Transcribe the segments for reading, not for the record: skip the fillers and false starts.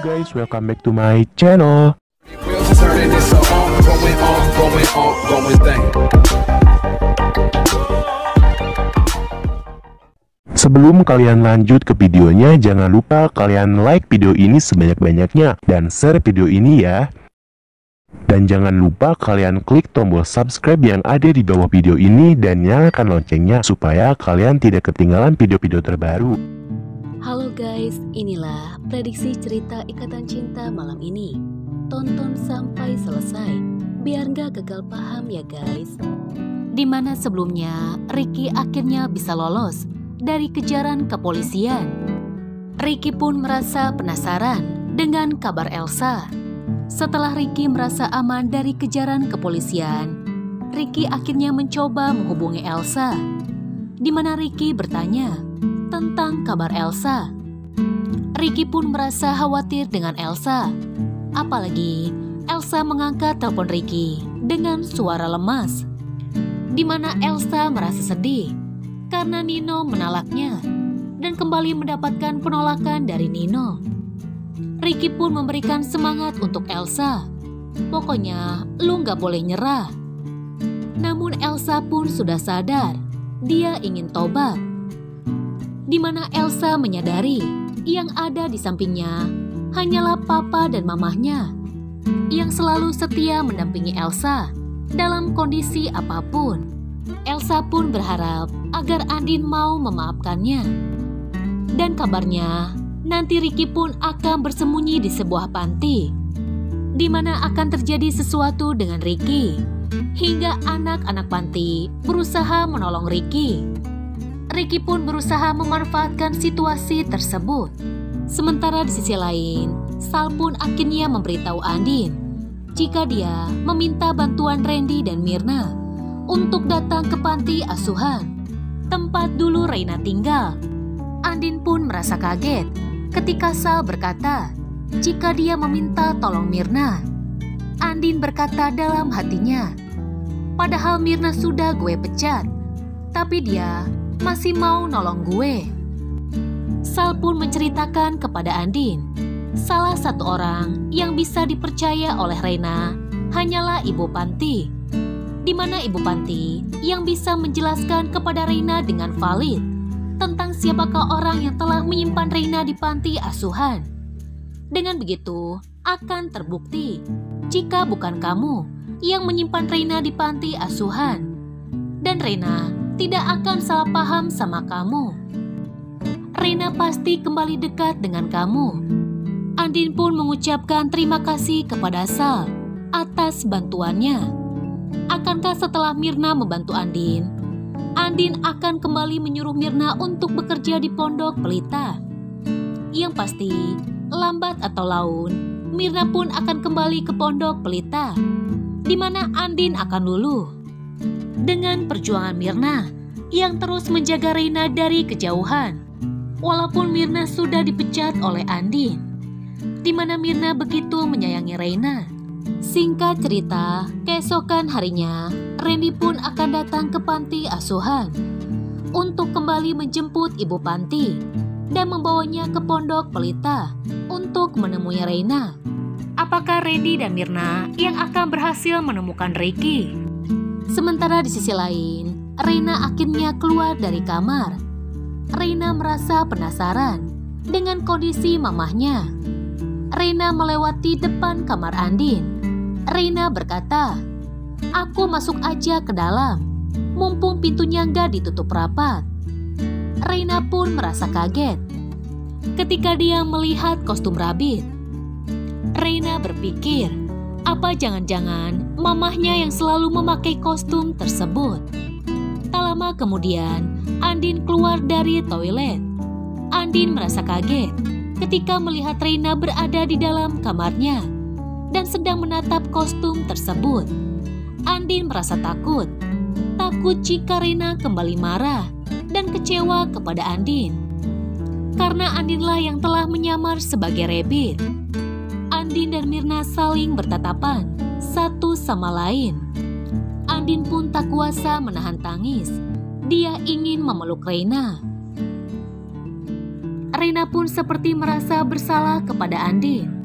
guys, welcome back to my channel. Sebelum kalian lanjut ke videonya, jangan lupa kalian like video ini sebanyak-banyaknya dan share video ini ya. Dan jangan lupa kalian klik tombol subscribe yang ada di bawah video ini dan nyalakan loncengnya supaya kalian tidak ketinggalan video-video terbaru. Halo guys, inilah prediksi cerita Ikatan Cinta malam ini. Tonton sampai selesai, biar gak gagal paham ya guys. Dimana sebelumnya Ricky akhirnya bisa lolos dari kejaran kepolisian. Ricky pun merasa penasaran dengan kabar Elsa. Setelah Ricky merasa aman dari kejaran kepolisian, Ricky akhirnya mencoba menghubungi Elsa. Dimana Ricky bertanya tentang kabar Elsa. Ricky pun merasa khawatir dengan Elsa. Apalagi Elsa mengangkat telepon Ricky dengan suara lemas. Dimana Elsa merasa sedih karena Nino menolaknya dan kembali mendapatkan penolakan dari Nino. Ricky pun memberikan semangat untuk Elsa. Pokoknya lu gak boleh nyerah. Namun Elsa pun sudah sadar dia ingin tobat. Dimana Elsa menyadari yang ada di sampingnya hanyalah papa dan mamahnya yang selalu setia mendampingi Elsa dalam kondisi apapun. Elsa pun berharap agar Andin mau memaafkannya. Dan kabarnya nanti Ricky pun akan bersembunyi di sebuah panti, di mana akan terjadi sesuatu dengan Ricky, hingga anak-anak panti berusaha menolong Ricky. Ricky pun berusaha memanfaatkan situasi tersebut. Sementara di sisi lain, Sal pun akhirnya memberitahu Andin jika dia meminta bantuan Randy dan Myrna untuk datang ke panti asuhan, tempat dulu Reina tinggal. Andin pun merasa kaget ketika Sal berkata jika dia meminta tolong Myrna. Andin berkata dalam hatinya, padahal Myrna sudah gue pecat, tapi dia masih mau nolong gue. Sal pun menceritakan kepada Andin, salah satu orang yang bisa dipercaya oleh Reina hanyalah ibu panti, di mana ibu panti yang bisa menjelaskan kepada Reina dengan valid tentang siapakah orang yang telah menyimpan Reina di panti asuhan. Dengan begitu, akan terbukti jika bukan kamu yang menyimpan Reina di panti asuhan. Dan Reina tidak akan salah paham sama kamu. Reina pasti kembali dekat dengan kamu. Andin pun mengucapkan terima kasih kepada Sal atas bantuannya. Akankah setelah Myrna membantu Andin, Andin akan kembali menyuruh Myrna untuk bekerja di Pondok Pelita? Yang pasti, lambat atau laun, Myrna pun akan kembali ke Pondok Pelita, di mana Andin akan luluh. Dengan perjuangan Myrna yang terus menjaga Reina dari kejauhan, walaupun Myrna sudah dipecat oleh Andin, di mana Myrna begitu menyayangi Reina. Singkat cerita, keesokan harinya, Randy pun akan datang ke panti asuhan untuk kembali menjemput ibu panti dan membawanya ke Pondok Pelita untuk menemui Reina. Apakah Randy dan Myrna yang akan berhasil menemukan Ricky? Sementara di sisi lain, Reina akhirnya keluar dari kamar. Reina merasa penasaran dengan kondisi mamahnya. Reina melewati depan kamar Andin. Reina berkata, aku masuk aja ke dalam, mumpung pintunya nggak ditutup rapat. Reina pun merasa kaget ketika dia melihat kostum Rabbit. Reina berpikir, apa jangan-jangan mamahnya yang selalu memakai kostum tersebut. Tak lama kemudian, Andin keluar dari toilet. Andin merasa kaget ketika melihat Reina berada di dalam kamarnya dan sedang menatap kostum tersebut. Andin merasa takut jika Reina kembali marah dan kecewa kepada Andin, karena Andinlah yang telah menyamar sebagai Rabbit. Andin dan Myrna saling bertatapan satu sama lain. Andin pun tak kuasa menahan tangis. Dia ingin memeluk Reina. Reina pun seperti merasa bersalah kepada Andin.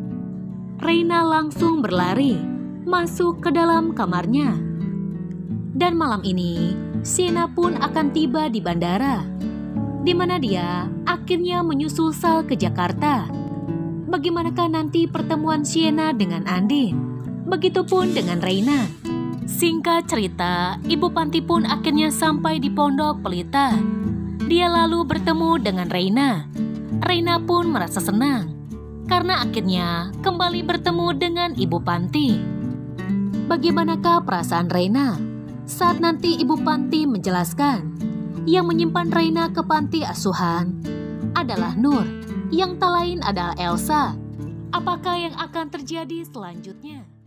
Reina langsung berlari masuk ke dalam kamarnya. Dan malam ini, Sienna pun akan tiba di bandara, di mana dia akhirnya menyusul Sal ke Jakarta. Bagaimanakah nanti pertemuan Sienna dengan Andin? Begitupun dengan Reina. Singkat cerita, Ibu Panti pun akhirnya sampai di Pondok Pelita. Dia lalu bertemu dengan Reina. Reina pun merasa senang karena akhirnya kembali bertemu dengan Ibu Panti. Bagaimanakah perasaan Reina saat nanti Ibu Panti menjelaskan yang menyimpan Reina ke panti asuhan adalah Nur, yang tak lain adalah Elsa? Apakah yang akan terjadi selanjutnya?